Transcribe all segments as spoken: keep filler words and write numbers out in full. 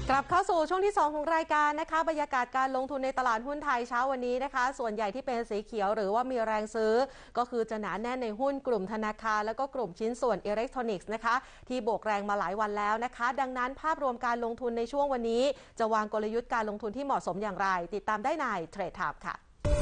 กลับเข้าสู่ช่วงที่สองของรายการนะคะบรรยากาศการลงทุนในตลาดหุ้นไทยเช้าวันนี้นะคะส่วนใหญ่ที่เป็นสีเขียวหรือว่ามีแรงซื้อก็คือจะหนาแน่นในหุ้นกลุ่มธนาคารแล้วก็กลุ่มชิ้นส่วนอิเล็กทรอนิกส์นะคะที่โบกแรงมาหลายวันแล้วนะคะดังนั้นภาพรวมการลงทุนในช่วงวันนี้จะวางกลยุทธ์การลงทุนที่เหมาะสมอย่างไรติดตามได้ในเทรดไทม์ค่ะ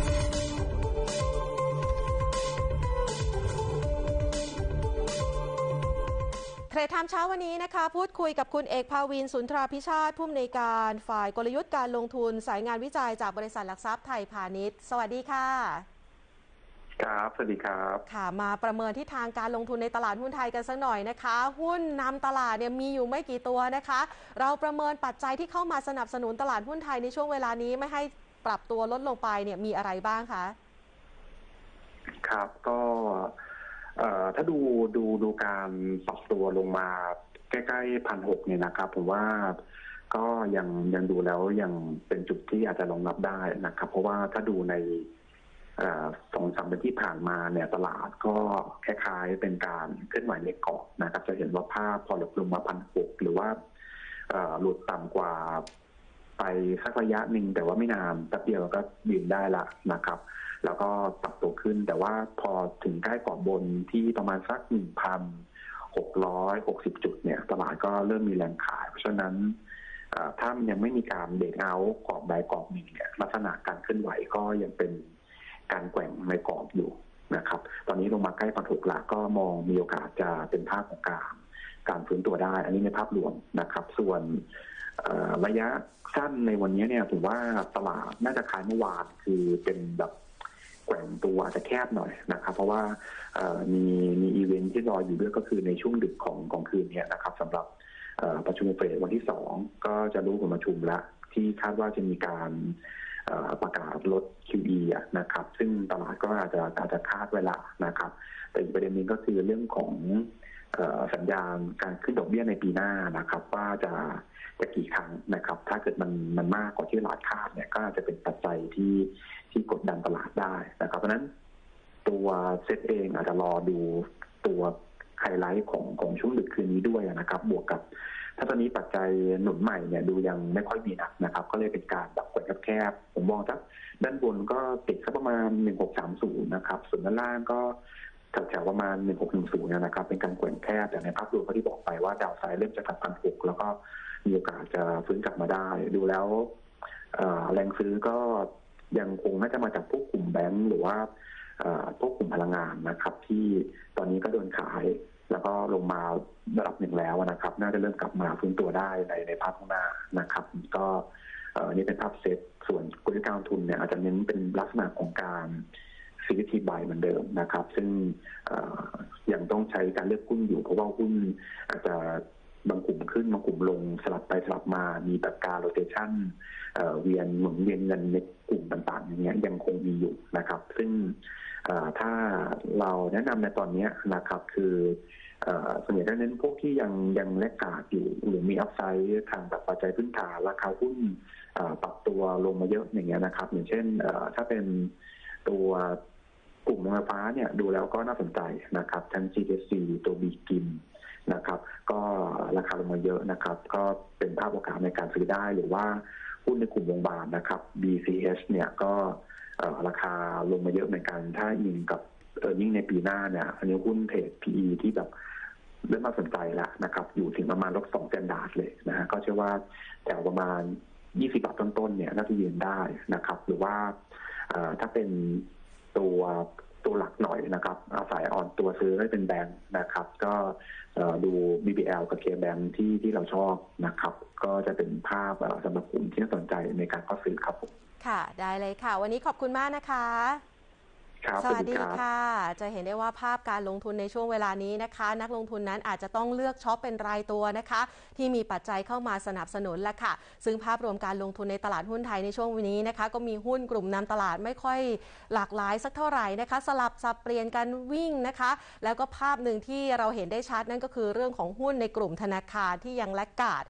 เทรดไทม์เช้าวันนี้นะคะพูดคุยกับคุณเอกภาวินสุนทราพิชาติผู้อำนวยการฝ่ายกลยุทธ์การลงทุนสายงานวิจัยจากบริษัทหลักทรัพย์ไทยพาณิชย์สวัสดีค่ะครับสวัสดีครับค่ะมาประเมินทิศทางการลงทุนในตลาดหุ้นไทยกันสักหน่อยนะคะหุ้นนำตลาดเนี่ยมีอยู่ไม่กี่ตัวนะคะเราประเมินปัจจัยที่เข้ามาสนับสนุนตลาดหุ้นไทยในช่วงเวลานี้ไม่ให้ปรับตัวลดลงไปเนี่ยมีอะไรบ้างคะครับก็ถ้าดูดูดูการปรับตัวลงมาใกล้ๆพันหกเนี่ยนะครับผมว่าก็ยังยังดูแล้วยังเป็นจุดที่อาจจะรองรับได้นะครับเพราะว่าถ้าดูในสองสามเดือนที่ผ่านมาเนี่ยตลาดก็คล้ายๆเป็นการเคลื่อนไหวเล็กเกาะนะครับจะเห็นว่าภาพพอหลุดลงมาพันหกหรือว่าหลุดต่ำกว่าไปสักระยะหนึ่งแต่ว่าไม่นานแป๊บเดียวก็ยืนได้ละนะครับแล้วก็ปรับตัวขึ้นแต่ว่าพอถึงใกล้กรอบบนที่ประมาณสัก หนึ่งพันหกร้อยหกสิบ จุดเนี่ยตลาดก็เริ่มมีแรงขายเพราะฉะนั้นถ้ามันยังไม่มีการเบรกเอาท์กรอบใดกรอบหนึ่งเนี่ยลักษณะการเคลื่อนไหวก็ยังเป็นการแกว่งในกรอบอยู่นะครับตอนนี้ลงมาใกล้พันหกละก็มองมีโอกาสจะเป็นภาพของการการฟื้นตัวได้อันนี้ในภาพรวมนะครับส่วนระยะสั้นในวันนี้เนี่ยผมว่าตลาดน่าจะขายเมื่อวานคือเป็นแบบแกว่งตัวอาจจะแคบหน่อยนะครับเพราะว่ามีมีอีเวนท์ที่รออยู่ด้วยก็คือในช่วงดึกของของคืนนี้นะครับสำหรับประชุมเฟดวันที่สองก็จะรู้ผลประชุมละที่คาดว่าจะมีการประกาศลด คิว อี นะครับซึ่งตลาดก็อาจจะอาจจะคาดเวลานะครับแต่อีกประเด็นนึงก็คือเรื่องของสัญญาณการขึ้นดอกเบี้ยในปีหน้านะครับว่าจะจะกี่ครั้งนะครับถ้าเกิดมันมันมากกว่าที่ตลาดคาดเนี่ยก็อาจจะเป็นปัจจัยที่ที่กดดันตลาดได้นะครับเพราะฉะนั้นตัวเซ็ตเองอาจจะรอดูตัวไฮไลท์ของของช่วงดึกคืนนี้ด้วยนะครับบวกกับถ้าตอนนี้ปัจจัยหนุนใหม่เนี่ยดูยังไม่ค่อยมีนักนะครับก็เลยเป็นการแบบกดแคบๆผมมองจากด้านบนก็ติดสักประมาณหนึ่งหกสามศูนย์นะครับส่วนด้านล่างก็แถวๆประมาณหนึ่งหกหนึ่งศูนย์นะครับเป็นการแกว่งแคบแต่ในภาพรวมก็ที่บอกไปว่าดาวไซด์เริ่มจะกลับพันหกแล้วก็มีโอกาสจะฟื้นกลับมาได้ดูแล้วแรงซื้อก็ยังคงน่าจะมาจากพวกกลุ่มแบงก์หรือว่าพวกกลุ่มพลังงานนะครับที่ตอนนี้ก็โดนขายแล้วก็ลงมาระดับหนึ่งแล้วนะครับน่าจะเริ่มกลับมาฟื้นตัวได้ในในภาพข้างหน้านะครับก็นี่เป็นภาพเซตส่วนกลยุทธ์การลงทุนเนี่ยอาจจะเน้นเป็นลักษณะของการซีทีบายเหมือนเดิมนะครับซึ่งยังต้องใช้การเลือกหุ้นอยู่เพราะว่าหุ้นอาจจะบางกลุ่มขึ้นบางกลุ่มลงสลับไปสลับมามีแบบการโรเตชันเวียนหมุนเวียนเงินในกลุ่มต่างๆอย่างเงี้ยยังคงมีอยู่นะครับซึ่งถ้าเราแนะนำในตอนนี้นะครับคือส่วนใหญ่ก็เน้นพวกที่ยังยังแลกขาดอยู่หรือมีอัพไซด์ทางแบบปัจจัยพื้นฐานราคาหุ้นปรับตัวลงมาเยอะอย่างเงี้ยนะครับอย่างเช่นถ้าเป็นตัวกลุ่มโรงไฟฟ้าเนี่ยดูแล้วก็น่าสนใจนะครับทั้ง จี ที เอส ซี ตัวบีกิมนะครับก็ราคาลงมาเยอะนะครับก็เป็นภาพโอกาสในการซื้อได้หรือว่าหุ้นในกลุ่มโรงพยาบาลนะครับ บี ซี เอช เนี่ยก็ราคาลงมาเยอะเหมือนกันถ้ายิงกับเออยิ่งในปีหน้าเนี่ยอันนี้หุ้นเทรด พี อี ที่แบบเริ่มมาสนใจแล้วนะครับอยู่ถึงประมาณลบสองสแตนดาร์ดเลยนะฮะก็เชื่อว่าแถวประมาณยี่สิบบาทต้นๆเนี่ยน่าจะยืนได้นะครับหรือว่าถ้าเป็นตัวตัวหลักหน่อยนะครับอาศัยอ่อนตัวซื้อให้เป็นแบงค์นะครับก็ดู บี บี แอล กับ K-Bank ที่ที่เราชอบนะครับก็จะเป็นภาพสำหรับกลุ่มที่น่าสนใจในการเข้าซื้อครับผมค่ะได้เลยค่ะวันนี้ขอบคุณมากนะคะสวัสดีค่ะจะเห็นได้ว่าภาพการลงทุนในช่วงเวลานี้นะคะนักลงทุนนั้นอาจจะต้องเลือกช็อปเป็นรายตัวนะคะที่มีปัจจัยเข้ามาสนับสนุนและค่ะซึ่งภาพรวมการลงทุนในตลาดหุ้นไทยในช่วงวันนี้นะคะก็มีหุ้นกลุ่มนำตลาดไม่ค่อยหลากหลายสักเท่าไหร่นะคะสลับสับเปลี่ยนกันวิ่งนะคะแล้วก็ภาพหนึ่งที่เราเห็นได้ชัดนั่นก็คือเรื่องของหุ้นในกลุ่มธนาคารที่ยังแลกขาด